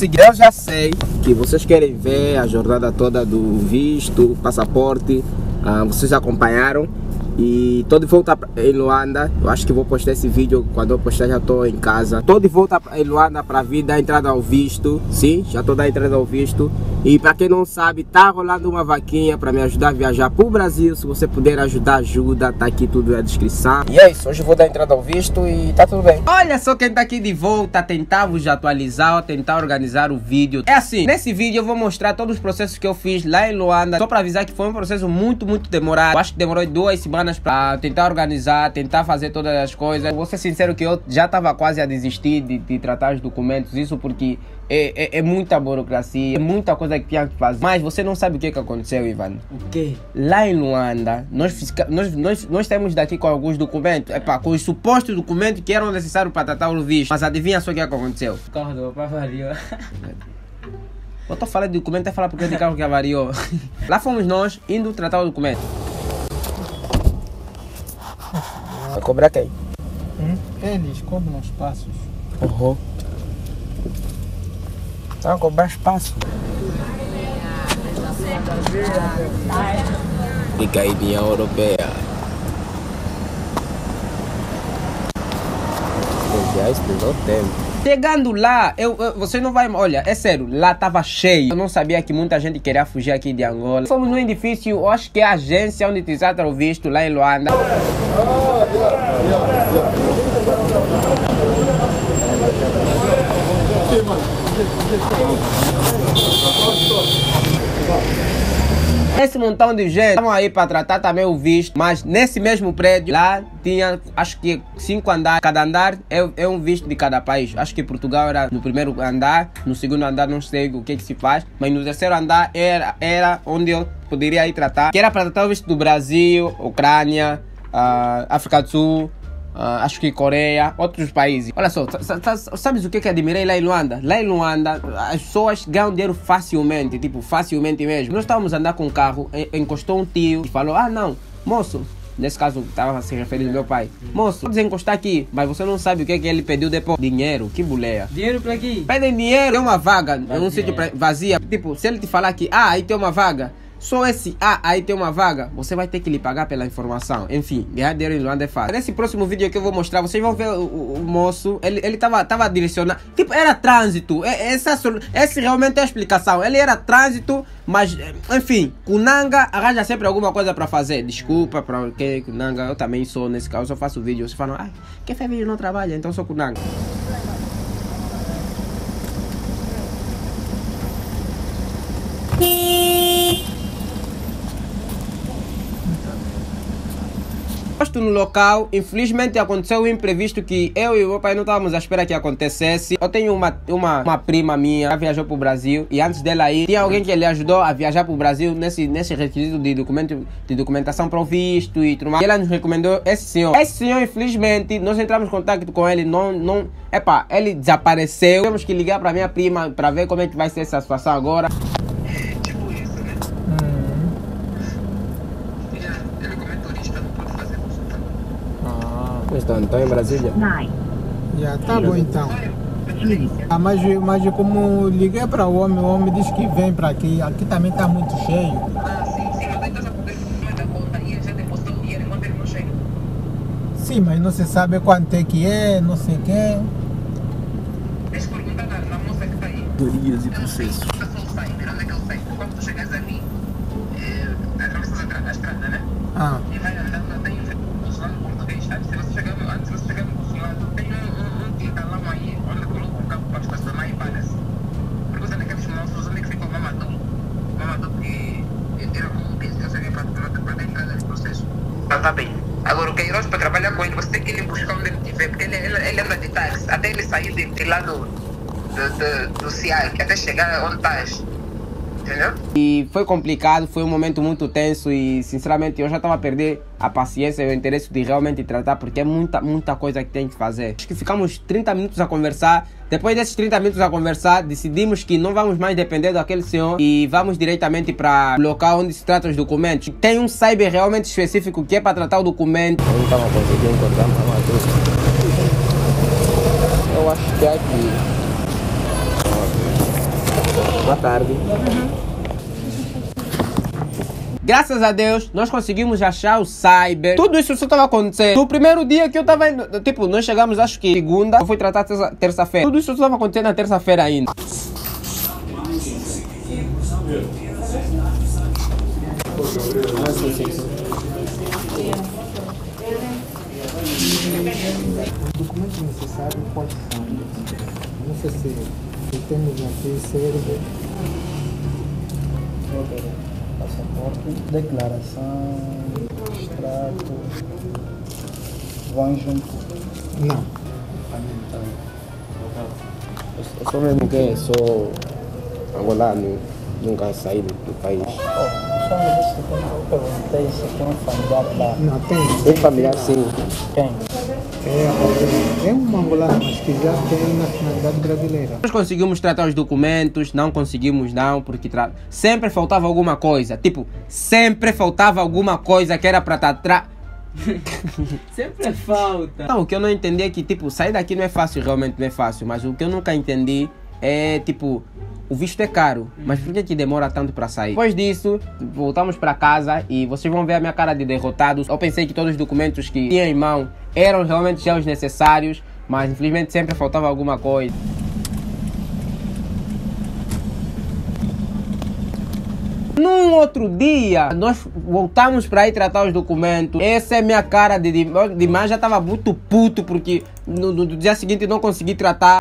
seguinte, eu já sei que vocês querem ver a jornada toda do visto, passaporte, vocês acompanharam. E tô de volta em Luanda. Eu acho que vou postar esse vídeo. Quando eu postar já tô em casa. Tô de volta em Luanda para vir dar entrada ao visto. Sim, já tô dando entrada ao visto. E para quem não sabe, tá rolando uma vaquinha para me ajudar a viajar pro Brasil. Se você puder ajudar, ajuda. Tá aqui tudo na descrição. E é isso, hoje eu vou dar entrada ao visto e tá tudo bem. Olha só quem tá aqui de volta. Tentar vos atualizar, tentar organizar o vídeo. É assim, nesse vídeo eu vou mostrar todos os processos que eu fiz lá em Luanda. Só para avisar que foi um processo muito demorado. Eu acho que demorou 2 semanas para tentar organizar, tentar fazer todas as coisas. Vou ser sincero que eu já estava quase a desistir de tratar os documentos, isso porque é muita burocracia, é muita coisa que tinha que fazer. Mas você não sabe o que aconteceu, Ivan. O quê? Lá em Luanda, nós temos daqui com alguns documentos, com os supostos documentos que eram necessários para tratar o visto. Mas adivinha só o que aconteceu? O carro do papai variou. Eu tô falando de documento, é falar porque de carro que avariou. Lá fomos nós indo tratar o documento. Vai cobrar quem? Eles cobram os passos. Uhum. Vai cobrar espaço. Fica aí, União Europeia. Chegando lá, você não vai... Olha, é sério, lá tava cheio. Eu não sabia que muita gente queria fugir aqui de Angola. Fomos num edifício, eu acho que é a agência onde te trata o visto, lá em Luanda. Esse montão de gente estavam aí para tratar também o visto, mas nesse mesmo prédio lá tinha, acho que 5 andares. Cada andar é um visto de cada país. Acho que Portugal era no primeiro andar, no segundo andar não sei o que se faz, mas no terceiro andar era onde eu poderia ir tratar, que era para tratar o visto do Brasil, Ucrânia, África do Sul, acho que Coreia, outros países. Olha só, sabes o que admirei lá em Luanda? Lá em Luanda, as pessoas ganham dinheiro facilmente, tipo, facilmente mesmo. Nós estávamos a andar com um carro, encostou um tio e falou, não, moço, nesse caso estava se referindo ao meu pai. Moço, pode encostar aqui, mas você não sabe o que ele pediu depois. Dinheiro, que boleia. Dinheiro para quê? Pedem dinheiro, tem uma vaga, é um sítio vazia. Tipo, se ele te falar que, aí tem uma vaga, só esse aí tem uma vaga, você vai ter que lhe pagar pela informação. Enfim, ganhar dinheiro em Luanda é fácil. Nesse próximo vídeo que eu vou mostrar, vocês vão ver o moço, ele tava direcionando, tipo, era trânsito. Essa realmente é a explicação. Ele era trânsito, mas, enfim, Kunanga arranja sempre alguma coisa para fazer. Desculpa para que Kunanga, eu também sou nesse caso, eu só faço vídeo. Vocês falam, quem faz vídeo não trabalha, então sou Kunanga. Posto no local, infelizmente aconteceu um imprevisto que eu e o meu pai não estávamos à espera que acontecesse. Eu tenho uma prima minha que viajou para o Brasil e antes dela ir, tinha alguém que lhe ajudou a viajar para o Brasil nesse requisito de documentação para o visto e tudo mais. E ela nos recomendou esse senhor. Esse senhor, infelizmente, nós entramos em contato com ele, ele desapareceu. Temos que ligar para minha prima para ver como é que vai ser essa situação agora. Então em Brasília? Já tá bom então. Mas como liguei para o homem disse que vem para aqui. Aqui também tá muito cheio. Sim, mas não se sabe quanto é que é, não sei o que. Deixa eu perguntar na moça que tá aí. Teorias e processos. Quando tu chegas ali, atravessas a estrada, né? E vai andando, tem um consulado português, sabe? Se você chegar no consulado, tem um tintalão aí, onde coloca um carro para estacionar e para-se. Pergunta daqueles moços onde é que ficou o Mamadou. O Mamadou que era um que eu sabia para dar entrada nesse processo. Tá bem. Agora o Queiroz, para trabalhar com ele, você tem que ir buscar onde ele estiver, porque ele anda de táxi, até ele sair de lá do CIAL, até chegar onde estás. Entendeu? E foi complicado, foi um momento muito tenso e sinceramente eu já estava a perder a paciência e o interesse de realmente tratar, porque é muita coisa que tem que fazer. Acho que ficamos 30 minutos a conversar. Depois desses 30 minutos a conversar, decidimos que não vamos mais depender daquele senhor e vamos diretamente para o local onde se trata os documentos. Tem um cyber realmente específico que é para tratar o documento. Eu não estava conseguindo encontrar eu acho que é aqui. Boa tarde. Graças a Deus, nós conseguimos achar o cyber. Tudo isso só estava acontecendo no primeiro dia que eu estava indo. Tipo, nós chegamos, acho que segunda. Eu fui tratar terça-feira. Tudo isso só estava acontecendo na terça-feira ainda. Os documentos necessários quais são? Não sei se temos aqui serve. Passaporte, declaração, extrato, vão junto. Não. Eu sou mesmo que sou angolano, nunca saí do país. Só me disse que eu perguntei se tem um familiar lá. Não, tem. Tem familiar, sim. Quem? É um angolano, mas que já tem nacionalidade brasileira. Nós conseguimos tratar os documentos, não conseguimos não, porque sempre faltava alguma coisa. Tipo, sempre faltava alguma coisa que era para tratar. Sempre falta. Não, o que eu não entendi é que, tipo, sair daqui não é fácil, realmente não é fácil. Mas o que eu nunca entendi é, tipo, o visto é caro. Mas por que demora tanto para sair? Depois disso, voltamos para casa e vocês vão ver a minha cara de derrotados. Eu pensei que todos os documentos que tinha em mão eram realmente já os necessários, mas infelizmente sempre faltava alguma coisa. Num outro dia, nós voltamos para ir tratar os documentos. Essa é minha cara de manhã, já estava muito puto porque no dia seguinte não consegui tratar.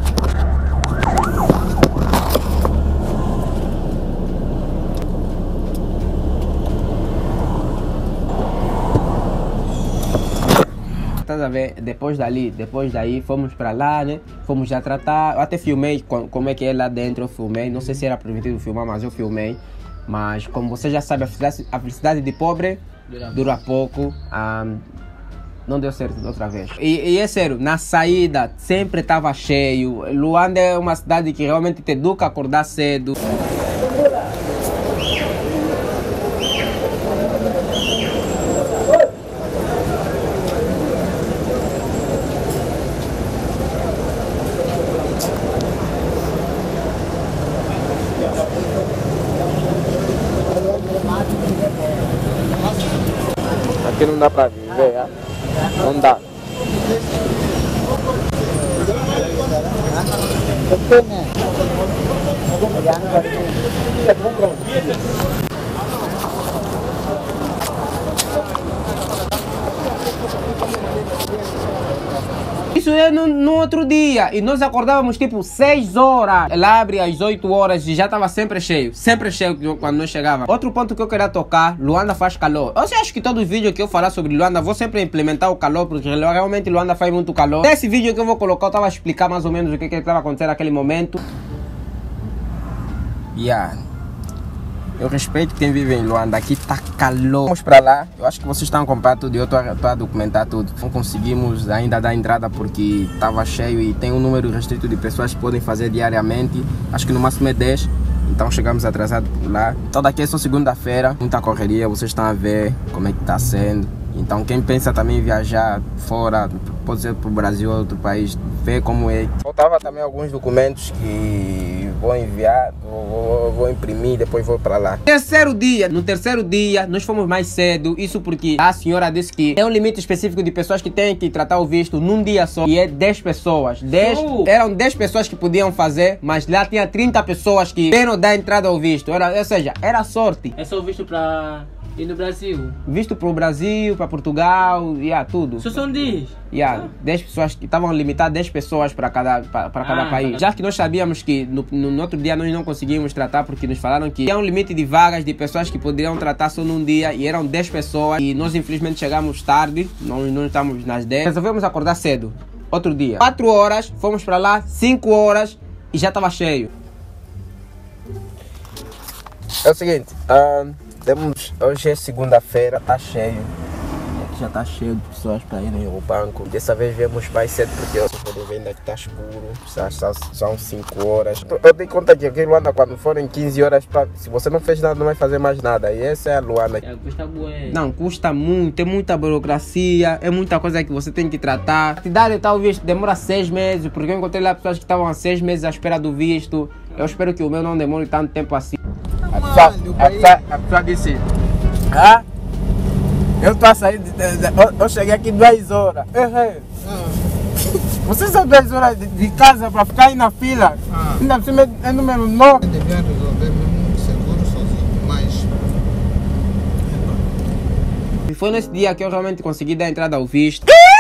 Estás a ver? Depois daí fomos para lá, né? Fomos já tratar. Eu até filmei como é que é lá dentro, eu filmei. Não sei se era permitido filmar, mas eu filmei. Mas como você já sabe, a felicidade de pobre dura pouco. Não deu certo da outra vez. E é sério, na saída sempre estava cheio. Luanda é uma cidade que realmente te educa a acordar cedo. Aqui não dá pra viver, é? Não dá. Isso é no outro dia e nós acordávamos tipo 6 horas. Ela abre às 8 horas e já estava sempre cheio quando nós chegávamos. Outro ponto que eu queria tocar, Luanda faz calor. Eu acho que todo vídeo que eu falar sobre Luanda vou sempre implementar o calor, porque realmente Luanda faz muito calor. Nesse vídeo que eu vou colocar eu estava a explicar mais ou menos o que estava acontecendo naquele momento. Eu respeito quem vive em Luanda, aqui tá calor. Vamos para lá, eu acho que vocês estão com tudo, eu estou a documentar tudo. Não conseguimos ainda dar entrada porque estava cheio e tem um número restrito de pessoas que podem fazer diariamente. Acho que no máximo é 10, então chegamos atrasados por lá. Então daqui é só segunda-feira, muita correria, vocês estão a ver como é que está sendo. Então quem pensa também em viajar fora, pode ser para o Brasil ou outro país, vê como é. Faltava também alguns documentos que vou enviar, vou imprimir, depois vou para lá. No terceiro dia, nós fomos mais cedo, isso porque a senhora disse que é um limite específico de pessoas que têm que tratar o visto num dia só, e é 10 pessoas. Eram 10 pessoas que podiam fazer, mas lá tinha 30 pessoas que deram dar entrada ao visto, ou seja, era sorte. É só o visto para ir no Brasil? Visto para o Brasil, para Portugal, tudo. Só são 10? 10 pessoas, que estavam limitadas 10 pessoas para cada país. Já que nós sabíamos que no outro dia nós não conseguimos tratar, porque nos falaram que tinha um limite de vagas de pessoas que poderiam tratar só num dia, e eram 10 pessoas, e nós infelizmente chegamos tarde, nós não estamos nas 10. Resolvemos acordar cedo, outro dia. 4 horas, fomos para lá, 5 horas, e já estava cheio. É o seguinte, hoje é segunda-feira, tá cheio. já está cheio de pessoas para irem ao banco. Dessa vez viemos mais cedo porque vocês podem ver ainda que está escuro. São 5 horas. Eu dei conta que aqui em Luanda, quando forem 15 horas, se você não fez nada, não vai fazer mais nada. E essa é a Luanda. Custa bué. Não, custa muito, é muita burocracia, é muita coisa que você tem que tratar. Se dar tal visto demora 6 meses, porque eu encontrei lá pessoas que estavam há 6 meses à espera do visto. Eu espero que o meu não demore tanto tempo assim. A pessoa disse, eu estou a sair, eu cheguei aqui 2 horas. Você são 2 horas de casa para ficar aí na fila? Ainda por cima é número 9. Devia resolver mesmo seguro sozinho, mas... E foi nesse dia que eu realmente consegui dar entrada ao visto.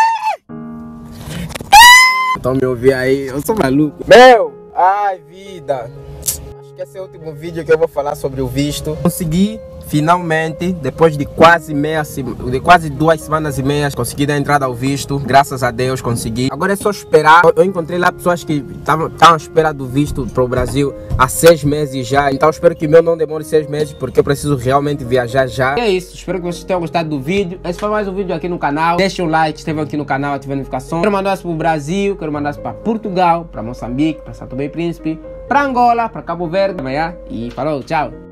Então me ouvir aí, eu sou maluco. Ai vida. Acho que esse é o último vídeo que eu vou falar sobre o visto. Consegui finalmente, depois de quase 2 semanas e meia, consegui dar entrada ao visto. Graças a Deus consegui. Agora é só esperar. Eu encontrei lá pessoas que estavam à espera do visto para o Brasil há 6 meses já. Então espero que o meu não demore 6 meses, porque eu preciso realmente viajar já. E é isso, espero que vocês tenham gostado do vídeo. Esse foi mais um vídeo aqui no canal. Deixa um like, esteve aqui no canal, ative a notificação. Quero mandar para o Brasil, quero mandar para Portugal, para Moçambique, para São Tomé e Príncipe, para Angola, para Cabo Verde, amanhã. E falou, tchau!